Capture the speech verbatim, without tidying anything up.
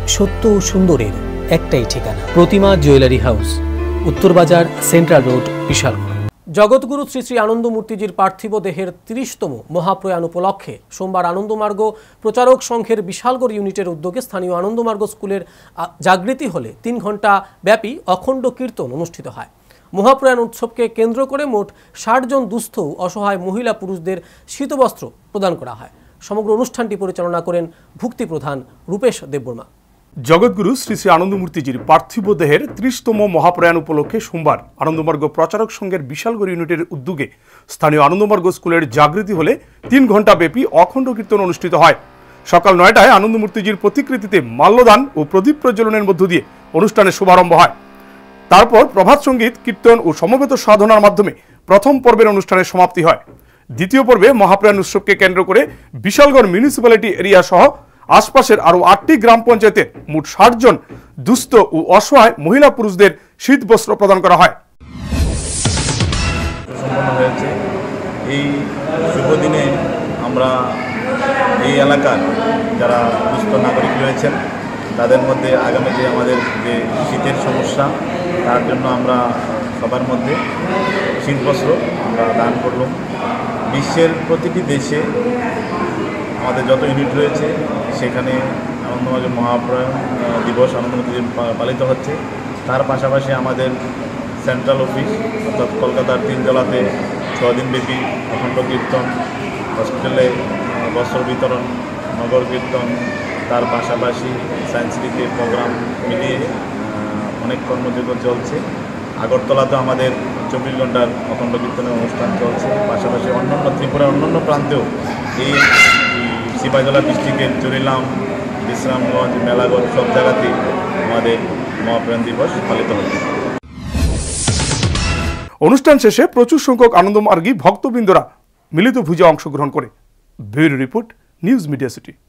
সত্য ও সুন্দরের একটাই ঠিকানা, Pratima jewellery house, Uttarbazar, central road, Bishalgarh. Jagatguru Shri Shri আনন্দমূর্তিজির পার্থিব দেহের তিরিশতম মহাপ্রয়াণ উপলক্ষে সোমবার আনন্দমার্গ প্রচারক সংঘের বিশালগড় ইউনিটের উদ্যোগে স্থানীয় আনন্দমার্গ স্কুলের জাগৃতি হলে তিন ঘন্টা ব্যাপী অখণ্ড কীর্তন অনুষ্ঠিত হয়। মহাপ্রয়াণ উৎসবকে কেন্দ্র করে মোট ষাট জন দুস্থ অসহায় মহিলা পুরুষদের শীতবস্ত্র প্রদান করা হয়। সমগ্র অনুষ্ঠানটি পরিচালনা করেন ভুক্তি প্রধান রূপেশ দেববর্মা। জগৎগুরু শ্রী শ্রী আনন্দমূর্তিজির পার্থিব দেহের ত্রিশতম মহাপ্রয়াণ উপলক্ষে সোমবার আনন্দমার্গ প্রচারক সংঘের বিশালগড় ইউনিটের উদ্যোগে স্থানীয় আনন্দমার্গ স্কুলের জাগৃতি হলে তিন ঘন্টা ব্যাপী অখণ্ড কীর্তন অনুষ্ঠিত হয়। সকাল নয়টায় আনন্দমূর্তিজির প্রতিকৃতিতে মাল্যদান ও প্রদীপ প্রজ্বলনের মধ্য দিয়ে অনুষ্ঠানের শুভারম্ভ হয়। তারপর প্রভাত সঙ্গীত, কীর্তন ও সমবেত সাধনার মাধ্যমে প্রথম পর্বের অনুষ্ঠানের সমাপ্তি হয়। দ্বিতীয় পর্বে মহাপ্রয়াণ উৎসবকে কেন্দ্র করে বিশালগড় মিউনিসিপ্যালিটি এরিয়া সহ আশপাশের আরও আটটি গ্রাম পঞ্চায়েতের মোট ষাট জন দুস্থ ও অসহায় মহিলা পুরুষদের শীত বস্ত্র প্রদান করা হয়। সম্পন্ন হয়েছে এই শুভ দিনে আমরা এই এলাকার যারা দুস্থ নাগরিক রয়েছেন তাদের মধ্যে আগামী যে আমাদের যে শীতের সমস্যা তার জন্য আমরা সবার মধ্যে শীত বস্ত্র আমরা দান করলাম। বিশ্বের প্রতিটি দেশে আমাদের যত ইউনিট রয়েছে সেখানে আনন্দমার্গ মহাপ্রয়াণ দিবস আনন্দমূর্তিজি পালিত হচ্ছে। তার পাশাপাশি আমাদের সেন্ট্রাল অফিস অর্থাৎ কলকাতার তিনতলাতে ছদিনব্যাপী অখণ্ড কীর্তন, হসপিটালে বস্ত্র বিতরণ, নগর কীর্তন, তার পাশাপাশি সায়েন্স সিটিতে প্রোগ্রাম মিলিয়ে অনেক কর্মযোগ্য চলছে। আগরতলাতে আমাদের চব্বিশ ঘন্টার অখণ্ড কীর্তনের অনুষ্ঠান চলছে। পাশাপাশি অন্যান্য ত্রিপুরার অন্যান্য প্রান্তেও এই সিপাহীজলা ডিস্ট্রিক্টের চুরিলাম, বিশ্রামগঞ্জ, মেলাগড় সব জায়গাতেই আমাদের মহাপ্রয়াণ দিবস পালিত হচ্ছে। অনুষ্ঠান শেষে প্রচুর সংখ্যক আনন্দমার্গী ভক্তবৃন্দরা মিলিত ভোজে অংশগ্রহণ করে। Bureau report, news media city.